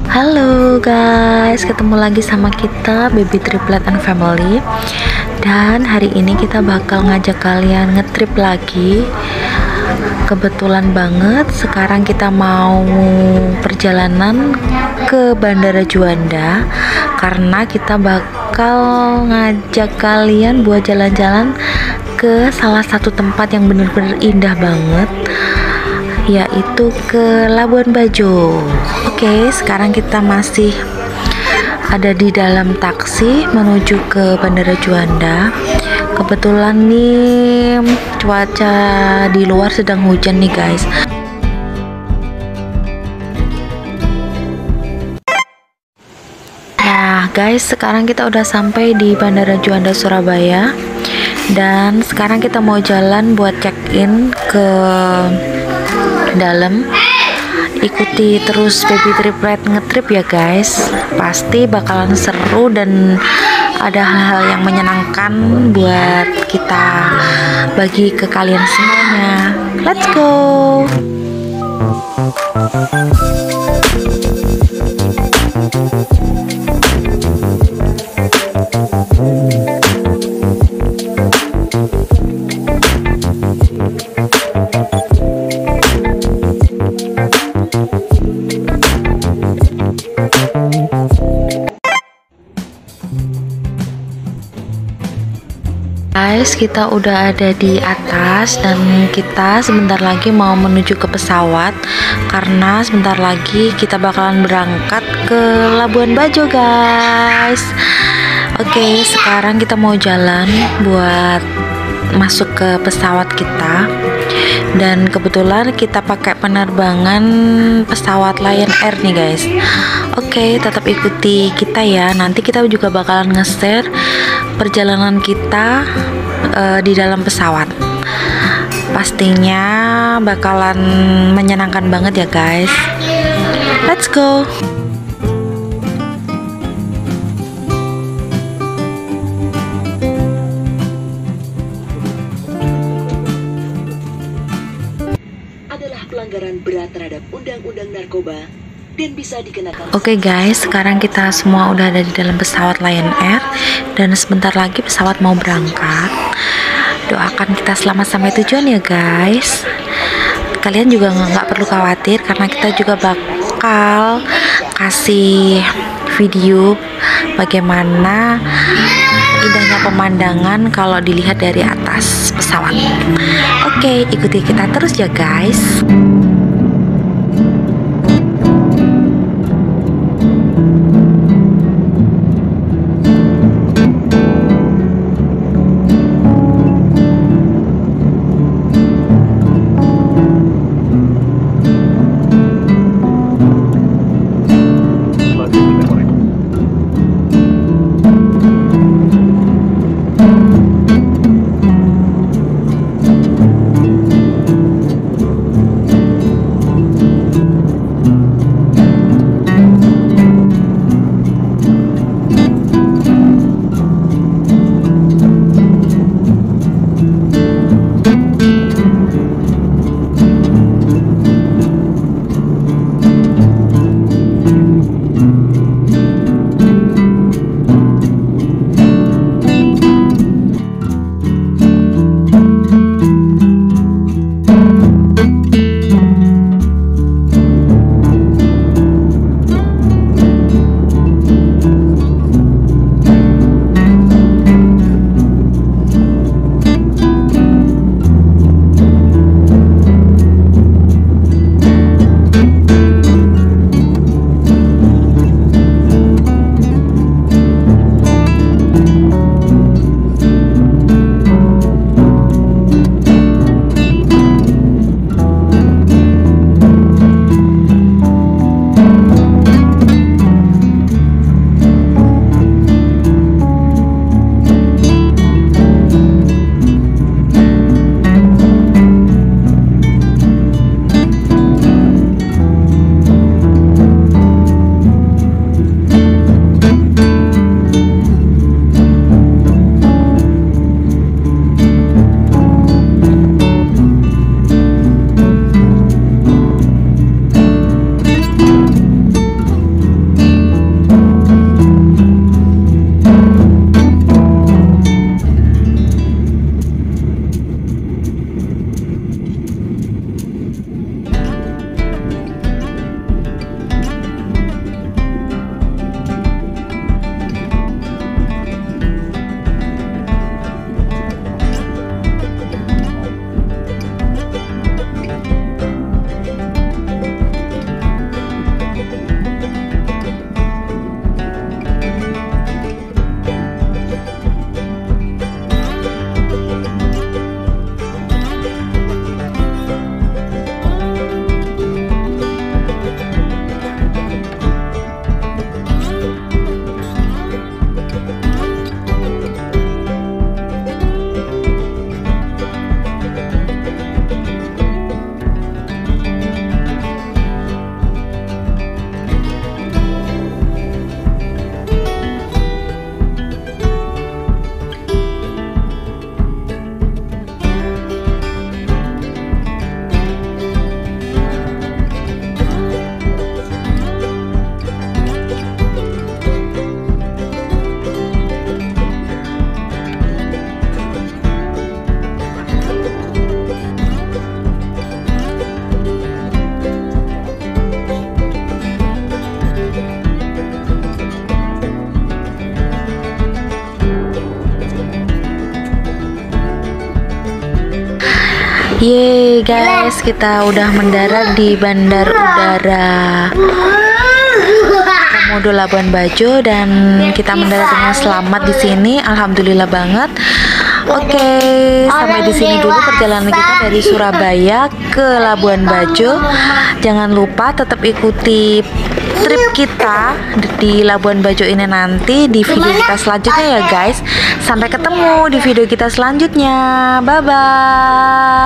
Halo guys, ketemu lagi sama kita Baby Triplet and Family. Dan hari ini kita bakal ngajak kalian ngetrip lagi. Kebetulan banget sekarang kita mau perjalanan ke Bandara Juanda, karena kita bakal ngajak kalian buat jalan-jalan ke salah satu tempat yang bener-bener indah banget, yaitu ke Labuan Bajo. Oke, sekarang kita masih ada di dalam taksi menuju ke Bandara Juanda. Kebetulan nih cuaca di luar sedang hujan nih guys. Nah guys, sekarang kita udah sampai di Bandara Juanda Surabaya, dan sekarang kita mau jalan buat check-in ke dalam. Ikuti terus Baby Triplet ngetrip ya guys, pasti bakalan seru dan ada hal-hal yang menyenangkan buat kita bagi ke kalian semuanya. Let's go. Guys, kita udah ada di atas dan kita sebentar lagi mau menuju ke pesawat, karena sebentar lagi kita bakalan berangkat ke Labuan Bajo guys. Oke, sekarang kita mau jalan buat masuk ke pesawat kita, dan kebetulan kita pakai penerbangan pesawat Lion Air nih guys. Oke, tetap ikuti kita ya, nanti kita juga bakalan nge-share perjalanan kita di dalam pesawat. Pastinya bakalan menyenangkan banget ya guys. Let's go. Adalah pelanggaran berat terhadap undang-undang narkoba dan bisa dikenakan. Oke guys, sekarang kita semua udah ada di dalam pesawat Lion Air, dan sebentar lagi pesawat mau berangkat. Doakan kita selamat sampai tujuan ya guys. Kalian juga nggak perlu khawatir, karena kita juga bakal kasih video bagaimana indahnya pemandangan kalau dilihat dari atas pesawat. Oke, ikuti kita terus ya guys. Yeay guys, kita udah mendarat di Bandar Udara Komodo Labuan Bajo dan kita mendarat dengan selamat di sini. Alhamdulillah banget. Oke, sampai di sini dulu perjalanan kita dari Surabaya ke Labuan Bajo. Jangan lupa tetap ikuti trip kita di Labuan Bajo ini nanti di video kita selanjutnya ya guys. Sampai ketemu di video kita selanjutnya. Bye bye.